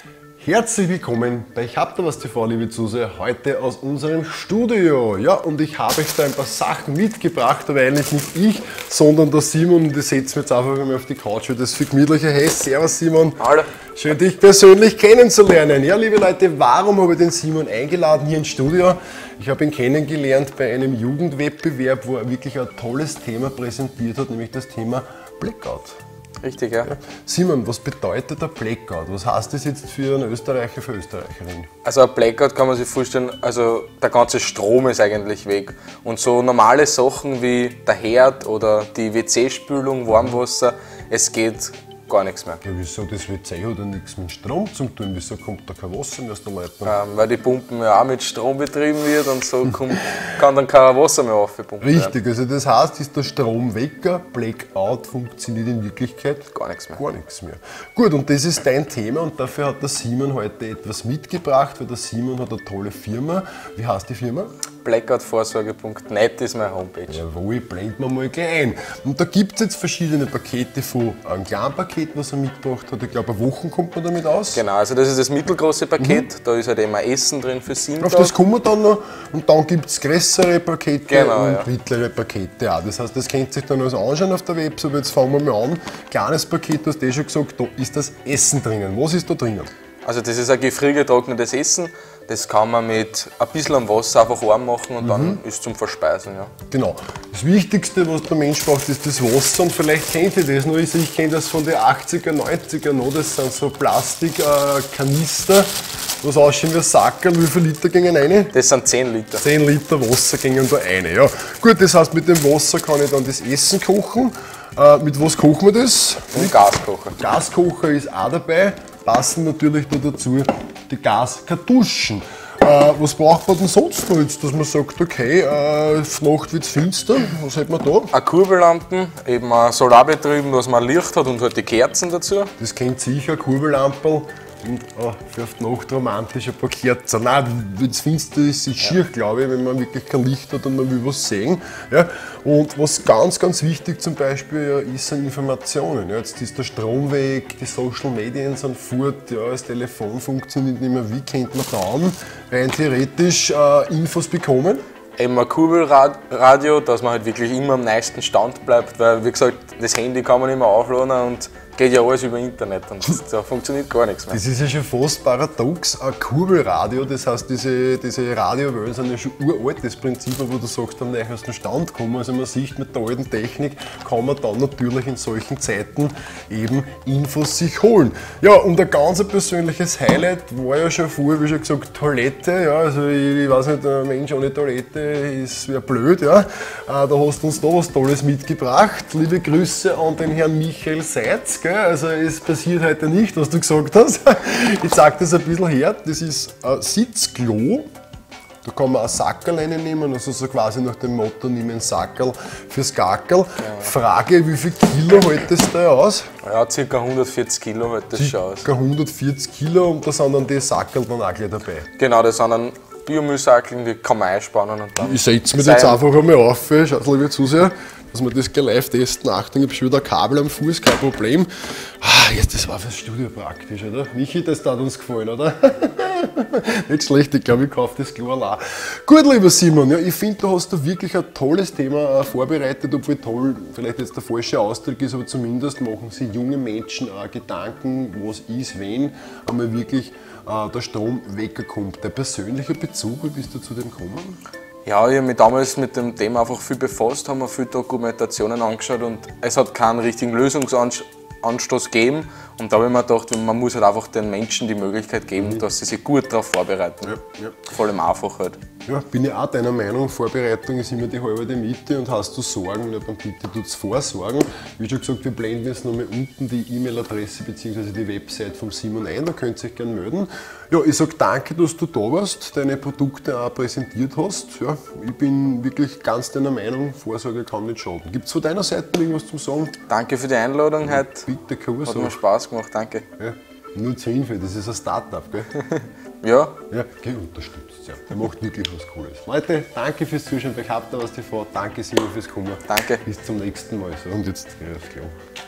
Herzlich willkommen bei Ich hab da was TV, liebe Zuseher, heute aus unserem Studio. Ja, und ich habe euch da ein paar Sachen mitgebracht, aber eigentlich nicht ich, sondern der Simon. Und ich setze mich jetzt einfach mal auf die Couch, weil das viel gemütlicher. Hey, servus Simon. Hallo. Schön, dich persönlich kennenzulernen. Ja, liebe Leute, warum habe ich den Simon eingeladen hier ins Studio? Ich habe ihn kennengelernt bei einem Jugendwettbewerb, wo er wirklich ein tolles Thema präsentiert hat, nämlich das Thema Blackout. Richtig, ja. Simon, was bedeutet der Blackout? Was heißt das jetzt für einen Österreicher, für Österreicherin? Also ein Blackout kann man sich vorstellen, also der ganze Strom ist eigentlich weg. Und so normale Sachen wie der Herd oder die WC-Spülung, Warmwasser, es geht gar nichts mehr. Ja, wieso? Das WC hat ja nichts mit Strom zu tun. Wieso kommt da kein Wasser mehr aus der Leitung? Weil die Pumpen ja auch mit Strom betrieben wird und so kann dann kein Wasser mehr aufgepumpt werden. Richtig, also das heißt, ist der Strom weg, Blackout funktioniert in Wirklichkeit Gar nichts mehr. Gar nichts mehr. Gut, und das ist dein Thema und dafür hat der Simon heute etwas mitgebracht, weil der Simon hat eine tolle Firma. Wie heißt die Firma? Blackoutvorsorge.net ist meine Homepage. Jawohl, blenden wir mal gleich ein. Und da gibt es jetzt verschiedene Pakete von einem kleinen Paket, was er mitgebracht hat. Ich glaube, eine Woche kommt man damit aus. Genau, also das ist das mittelgroße Paket. Da ist halt immer Essen drin für 7 Auf Tage. das kommen wir dann noch. Und dann gibt es größere Pakete Genau, und ja. mittlere Pakete auch. Das heißt, das könnt ihr sich dann alles anschauen auf der Website. Jetzt fangen wir mal an. Kleines Paket, du hast schon gesagt, da ist das Essen drinnen. Was ist da drinnen? Also das ist ein gefriergetrocknetes Essen. Das kann man mit ein bisschen Wasser einfach warm machen und dann ist es zum Verspeisen. Ja. Genau. Das Wichtigste, was der Mensch braucht, ist das Wasser. Und vielleicht kennt ihr das noch. Ich kenne das von den 80er, 90er noch. Das sind so Plastikkanister, was ausschauen wie ein Sackerl. Wie viele Liter gingen rein? Das sind 10 Liter. 10 Liter Wasser gingen da rein. Ja. Gut, das heißt, mit dem Wasser kann ich dann das Essen kochen. Mit was kochen wir das? Mit Gaskocher. Gaskocher ist auch dabei. Passen natürlich noch dazu die Gaskartuschen. Was braucht man denn sonst noch jetzt, dass man sagt, okay, auf Nacht wird es finster, was hat man da? Eine Kurbellampe, eben ein Solarbetrieben, dass man Licht hat und halt die Kerzen dazu. Das kennt sicher, Kurbellampe und für auf die Nacht romantisch ein paar Kerzen. Nein, wenn es finster ist, ist es schier, glaube ich, wenn man wirklich kein Licht hat und man will was sehen. Ja? Und was ganz, ganz wichtig zum Beispiel ist, sind Informationen. Ja? Jetzt ist der Strom weg, die Social Medien sind fort, ja, das Telefon funktioniert nicht mehr. Wie könnte man dann rein theoretisch Infos bekommen? Eben ein Kurbelradio, dass man halt wirklich immer am neuesten Stand bleibt, weil wie gesagt, das Handy kann man nicht mehr aufladen und geht ja alles über Internet und da funktioniert gar nichts mehr. Das ist ja schon fast paradox, ein Kurbelradio, das heißt, diese Radiowellen sind ja schon uralt, das Prinzip, wo du sagst, am neuesten Stand kommen. Also man sieht, mit der alten Technik kann man dann natürlich in solchen Zeiten eben Infos sich holen. Ja, und ein ganz persönliches Highlight war ja schon vorher, wie schon gesagt, Toilette. Ja, also ich weiß nicht, ein Mensch ohne Toilette wäre blöd. Ja. Da hast du uns da was Tolles mitgebracht. Liebe Grüße an den Herrn Michael Seitz. Also es passiert heute nicht, was du gesagt hast. Ich zeige das ein bisschen her. Das ist ein Sitzklo. Da kann man ein Sackerl reinnehmen, also so quasi nach dem Motto, nimm ein Sackerl fürs Gackerl. Ja. Frage, wie viel Kilo hält das da aus? Ja, ca. 140 Kilo hält das schon aus. Ca. 140 Kilo und da sind dann die Sackerl dann auch gleich dabei. Genau, das sind dann Biomüllsackeln, die kann man einspannen und dann... Ich setze mir jetzt einfach einmal auf, schaut liebe Zuseher, dass wir das gleich live testen. Achtung, ich habe schon wieder ein Kabel am Fuß, kein Problem. Jetzt, das war fürs Studio praktisch, oder? Michi, das hat uns gefallen, oder? Nicht schlecht, ich glaube, ich kaufe das Klo allein. Gut, lieber Simon, ja, ich finde, du hast da wirklich ein tolles Thema vorbereitet, obwohl toll vielleicht jetzt der falsche Ausdruck ist, aber zumindest machen sich junge Menschen Gedanken, was ist, wenn einmal wirklich der Strom wegkommt. Der persönliche Bezug, wie bist du zu dem gekommen? Ja, ich habe mich damals mit dem Thema einfach viel befasst, haben mir viele Dokumentationen angeschaut und es hat keinen richtigen Lösungsanstoß gegeben. Und da habe ich mir gedacht, man muss halt einfach den Menschen die Möglichkeit geben, dass sie sich gut darauf vorbereiten. Ja. Vor allem einfach halt. Ja, bin ich auch deiner Meinung, Vorbereitung ist immer die halbe Miete und hast du Sorgen, ja, dann bitte tut's vorsorgen. Wie schon gesagt, wir blenden jetzt nochmal unten die E-Mail-Adresse bzw. die Website vom Simon ein, da könnt ihr euch gerne melden. Ja, ich sage danke, dass du da warst, deine Produkte auch präsentiert hast. Ja, ich bin wirklich ganz deiner Meinung, Vorsorge kann nicht schaden. Gibt es von deiner Seite irgendwas zum Sagen? Danke für die Einladung heute. Bitte, Kurs. Hat mir Spaß gemacht, danke. Ja, nur zur Info, das ist ein Startup, gell? Ja. Ja, geh unterstützt, ja. Der macht wirklich was Cooles. Leute, danke fürs Zuschauen bei Ich hab da was TV. Danke Simon fürs Kommen. Danke. Bis zum nächsten Mal. So, und jetzt, ja, ist klar.